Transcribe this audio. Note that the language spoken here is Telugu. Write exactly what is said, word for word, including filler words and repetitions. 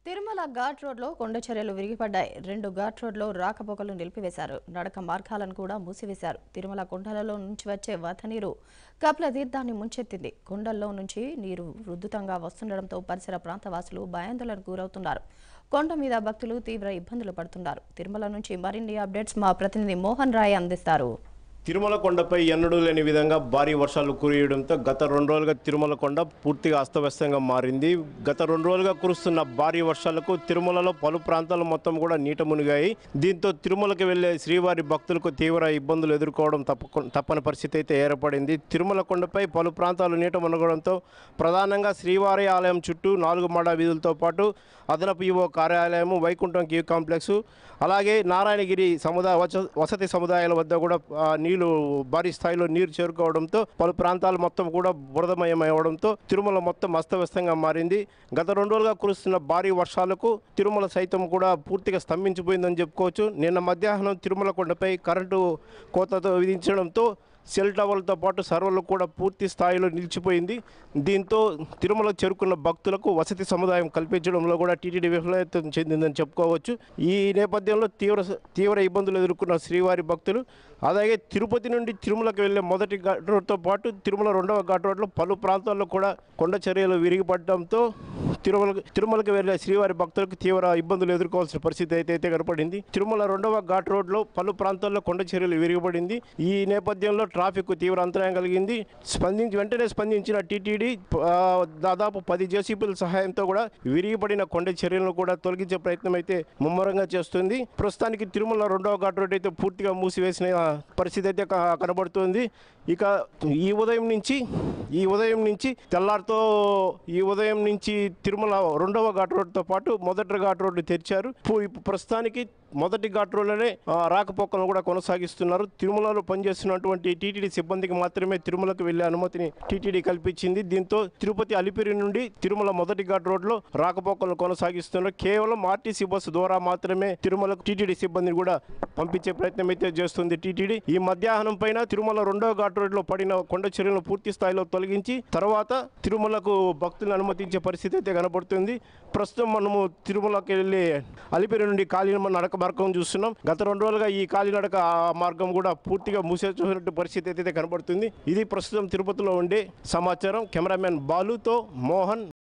తిరుమల ఘాట్ రోడ్లో కొండ చర్యలు విరిగిపడ్డాయి. రెండు ఘాట్ రోడ్లో రాకపోకలు నిలిపివేశారు. నడక మార్గాలను కూడా మూసివేశారు. తిరుమల కొండలలో నుంచి వచ్చే వరద నీరు కపిల తీర్థాన్ని ముంచెత్తింది. కొండల్లో నుంచి నీరు ఉధృతంగా వస్తుండటంతో పరిసర ప్రాంతవాసులు భయాందోళనకు గురవుతున్నారు. కొండ మీద భక్తులు తీవ్ర ఇబ్బందులు పడుతున్నారు. తిరుమల నుంచి మరిన్ని అప్డేట్స్ మా ప్రతినిధి మోహన్ రాయ్ అందిస్తారు. తిరుమల కొండపై ఎన్నడూ లేని విధంగా భారీ వర్షాలు కురియడంతో గత రెండు రోజులుగా తిరుమల కొండ పూర్తిగా అస్తవ్యస్తంగా మారింది. గత రెండు రోజులుగా కురుస్తున్న భారీ వర్షాలకు తిరుమలలో పలు ప్రాంతాలు మొత్తం కూడా నీట మునిగాయి. దీంతో తిరుమలకి వెళ్లే శ్రీవారి భక్తులకు తీవ్ర ఇబ్బందులు ఎదుర్కోవడం తప్ప తప్పని పరిస్థితి అయితే ఏర్పడింది. తిరుమల కొండపై పలు ప్రాంతాలు నీట మునగడంతో ప్రధానంగా శ్రీవారి ఆలయం చుట్టూ నాలుగు మాడ వీధులతో పాటు అదనపు ఈవో కార్యాలయం, వైకుంఠం క్యూ కాంప్లెక్స్, అలాగే నారాయణగిరి సముదాయ వసతి సముదాయాల వద్ద కూడా నీళ్లు భారీ స్థాయిలో నీరు చేరుకోవడంతో పలు ప్రాంతాలు మొత్తం కూడా బురదమయమవడంతో తిరుమల మొత్తం అస్తవ్యస్తంగా మారింది. గత రెండు రోజులుగా కురుస్తున్న భారీ వర్షాలకు తిరుమల సైతం కూడా పూర్తిగా స్తంభించిపోయిందని చెప్పుకోవచ్చు. నిన్న మధ్యాహ్నం తిరుమల కొండపై కరెంటు కోతతో విధించడంతో సెల్ టవర్లతో పాటు సర్వర్లు కూడా పూర్తి స్థాయిలో నిలిచిపోయింది. దీంతో తిరుమల చేరుకున్న భక్తులకు వసతి సముదాయం కల్పించడంలో కూడా టీటీడీ విఫలతం చెందిందని చెప్పుకోవచ్చు. ఈ నేపథ్యంలో తీవ్ర తీవ్ర ఇబ్బందులు ఎదుర్కొన్న శ్రీవారి భక్తులు, అలాగే తిరుపతి నుండి తిరుమలకు వెళ్లే మొదటి ఘాట్ రోడ్తో పాటు తిరుమల రెండవ ఘాట్ రోడ్లో పలు ప్రాంతాల్లో కూడా కొండ చర్యలు విరిగిపడడంతో తిరుమల తిరుమలకు వెళ్లే శ్రీవారి భక్తులకు తీవ్ర ఇబ్బందులు ఎదుర్కోవాల్సిన పరిస్థితి అయితే అయితే కనపడింది. తిరుమల రెండవ ఘాట్ రోడ్లో పలు ప్రాంతాల్లో కొండ చర్యలు విరిగిపడింది. ఈ నేపథ్యంలో ట్రాఫిక్ తీవ్ర అంతరాయం కలిగింది. స్పందించి వెంటనే స్పందించిన టీటీడీ దాదాపు పది జేసీపీల సహాయంతో కూడా విరిగిపడిన కొండ చర్యలను కూడా తొలగించే ప్రయత్నం అయితే ముమ్మరంగా చేస్తుంది. ప్రస్తుతానికి తిరుమల రెండవ ఘాట్ రోడ్ అయితే పూర్తిగా మూసివేసిన పరిస్థితి అయితే కనబడుతుంది. ఇక ఈ ఉదయం నుంచి ఈ ఉదయం నుంచి తెల్లారితో ఈ ఉదయం నుంచి తిరుమల రెండవ ఘాట్ రోడ్తో పాటు మొదటి ఘాట్ రోడ్డు తెరిచారు. ప్రస్తుతానికి మొదటి ఘాట్ రోడ్లోనే రాకపోకలను కూడా కొనసాగిస్తున్నారు. తిరుమలలో పనిచేస్తున్నటువంటి టీటీడీ సిబ్బందికి మాత్రమే తిరుమలకు వెళ్లే అనుమతిని టీటీడీ కల్పించింది. దీంతో తిరుపతి అలిపిరి నుండి తిరుమల మొదటి ఘాట్ రోడ్లో రాకపోకలను కొనసాగిస్తున్నారు. కేవలం ఆర్టీసీ బస్సు ద్వారా మాత్రమే తిరుమలకు టీటీడీ సిబ్బందిని కూడా పంపించే ప్రయత్నం అయితే చేస్తుంది టీటీడీ. ఈ మధ్యాహ్నం పైన తిరుమల రెండవ ఘాట్ రోడ్లో పడిన కొండ చర్యలను పూర్తి స్థాయిలో తొలగించి తర్వాత తిరుమలకు భక్తులను అనుమతించే పరిస్థితి అయితే కనబడుతుంది. ప్రస్తుతం మనము తిరుమలకి వెళ్ళి అలిపిరి నుండి కాలినడక నడక మార్గం చూస్తున్నాం. గత రెండు రోజులుగా ఈ కాలినడక మార్గం కూడా పూర్తిగా మూసేసినట్టు పరిస్థితి అయితే కనబడుతుంది. ఇది ప్రస్తుతం తిరుపతిలో ఉండే సమాచారం. కెమెరామెన్ బాలుతో మోహన్.